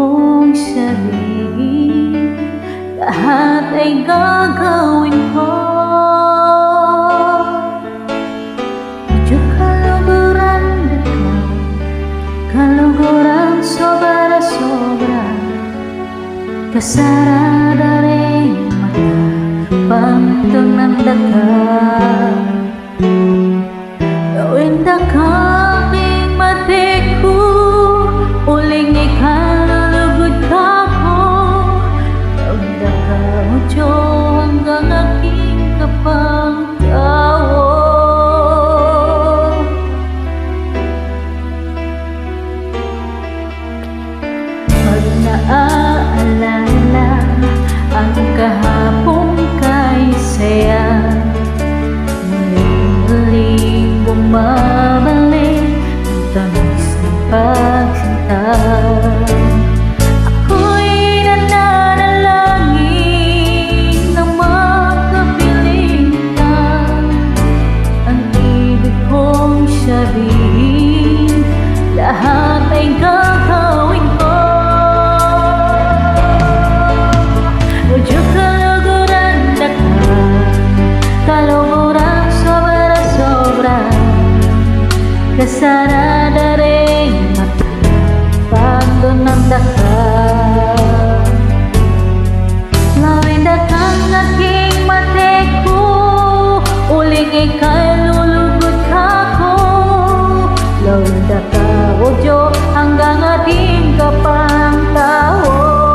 kong sabihin, lahat ay gagawin ko. Medyo kaluguran ka, kaluguran sobra-sobra, kasarada rin mata, pantong ng daga. Gawin na kaming matiku, uling ikalulugod ka ko. Gawin na kamudyo hanggang aking kapang tao. Pag naaalala ang kahapon kay saya, muling bumabalik ang tamis ng pagsinta. Ako'y nananalangin na makapiling ka. Ang ibig kong sabihin, lahat ay gagawin ko. Medyo kaluguran na ka, kaluguran sobra-sobra, kasarada rin mata, pando ng daka. Lawin na kang aking matiku, uling ika'y lulugod ka ko. Lawin na ka, O Diyos, hanggang ating kapang tao.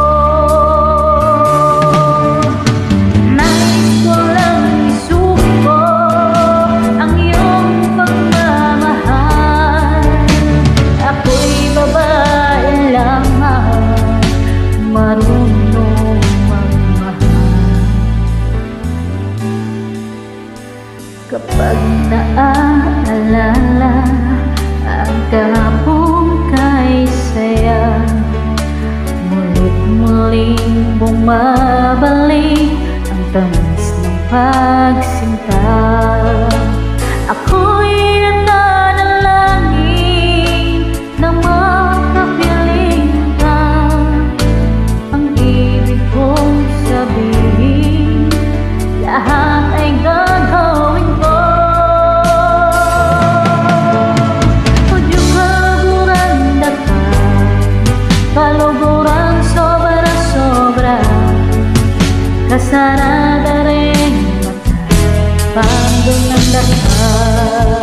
Marunong magmahal. Kapag naaalala ang kahapon kay saya, mulit muling bumabalik ang tamis ng pagsinta. Ako'y nananalangin na makapiling ka. Ang ibig kong sabihin, lahat ay gagawin ko. Medyo kaluguran na ka, kaluguran sobra-sobra, kasarada rin mata, pando ng daka.